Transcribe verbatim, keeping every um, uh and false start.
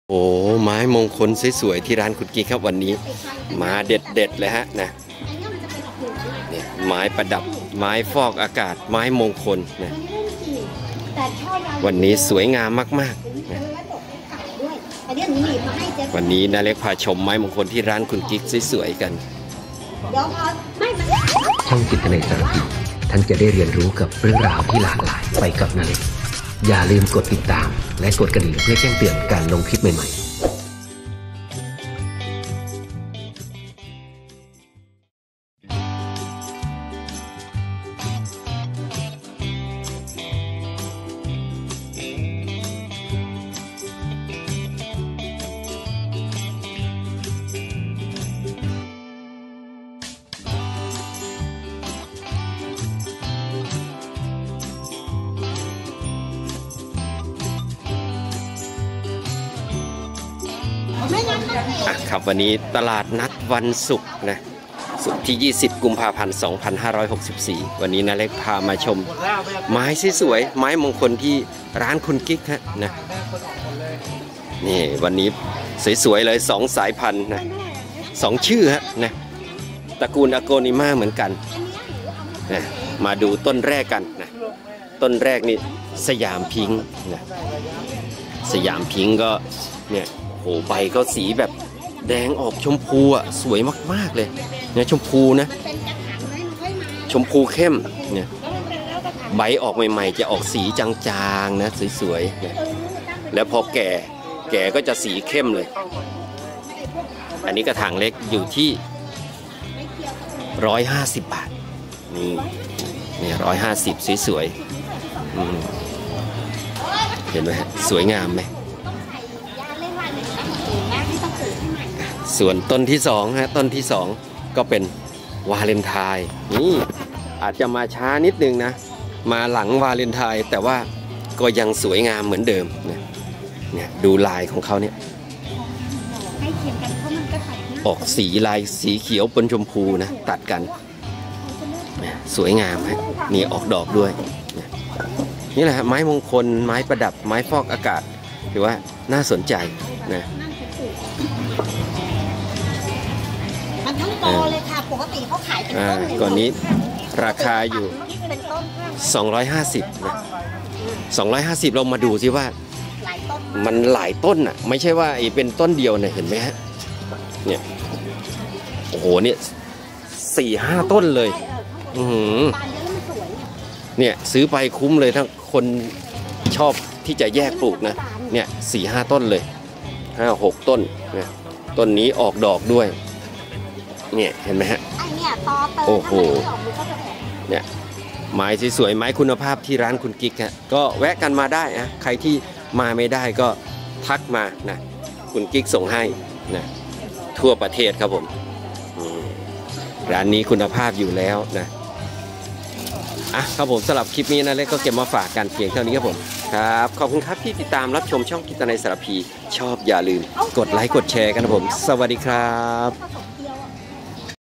โอ้ไม้มงคลสวยๆที่ร้านคุณกิ๊กครับวันนี้มาเด็ดๆเลยฮะนะเนี่ยไม้ประดับไม้ฟอกอากาศไม้มงคลนะวันนี้สวยงามมากๆนะวันนี้นาเล็กพาชมไม้มงคลที่ร้านคุณกิ๊กสวยๆกันช่องจิตในสารพีท่านจะได้เรียนรู้กับเรื่องราวที่หลากหลายไปกับนาเล็กอย่าลืมกดติดตามและกดกระดิ่งเพื่อแจ้งเตือนการลงคลิปใหม่ๆครับวันนี้ตลาดนัดวันศุกร์นะศุกร์ที่ยี่สิบกุมภาพันธ์สองพันห้าร้อยหกสิบสี่วันนี้นาเล็กพามาชมไม้สวยๆไม้มงคลที่ร้านคุณกิ๊กฮะนะนี่วันนี้สวยๆเลยสองสายพันธุ์นะสองชื่อฮะนะตระกูลอโกนิมาเหมือนกันนะมาดูต้นแรกกันนะต้นแรกนี่สยามพิงค์นะสยามพิงค์ก็เนี่ยโหใบก็สีแบบแดงออกชมพูอ่ะสวยมากๆเลยเนี่ยชมพูนะชมพูเข้มเนี่ยใบออกใหม่ๆจะออกสีจางๆนะสวยๆเนี่ยแล้วพอแก่แก่ก็จะสีเข้มเลยอันนี้กระถางเล็กอยู่ที่ร้อยห้าสิบบาทนี่เนี่ยร้อยห้าสิบสวยๆเห็นไหมฮะสวยงามไหมส่วนต้นที่สองฮะต้นที่สองก็เป็นวาเลนไทน์นี่อาจจะมาช้านิดนึงนะมาหลังวาเลนไทน์แต่ว่าก็ยังสวยงามเหมือนเดิมเนี่ยเนี่ยดูลายของเขาเนี่ยออกสีลายสีเขียวปนชมพูนะตัดกันสวยงามฮะนี่ออกดอกด้วยนี่แหละไม้มงคลไม้ประดับไม้ฟอกอากาศถือว่าน่าสนใจนะทั้งโตเลยค่ะปกติเขาขายเป็นต้นก่อนนี้ราคาอยู่สองร้อยห้าสิบนะสองร้อยห้าสิบเรามาดูสิว่ามันหลายต้นอ่ะไม่ใช่ว่าไอ้เป็นต้นเดียวเนี่ยเห็นไหมฮะเนี่ยโอ้โหเนี่ยสี่ห้าต้นเลยอือเนี่ยซื้อไปคุ้มเลยถ้าคนชอบที่จะแยกปลูกนะเนี่ยสี่ห้าต้นเลยห้าหกต้นเนี่ยต้นนี้ออกดอกด้วยเนี่ยเห็นไหมฮะโอ้โหเนี่ยไม้สวยๆไม้คุณภาพที่ร้านคุณกิ๊กฮะก็แวะกันมาได้นะใครที่มาไม่ได้ก็ทักมานะคุณกิ๊กส่งให้นะทั่วประเทศครับผมร้านนี้คุณภาพอยู่แล้วนะอ่ะครับผมสำหรับคลิปนี้นะเล็กก็เก็บมาฝากกันเพียงเท่านี้ครับผมครับขอบคุณครับที่ติดตามรับชมช่องกิตนัยสารพีชอบอย่าลืมกดไลค์กดแชร์กันนะผมสวัสดีครับ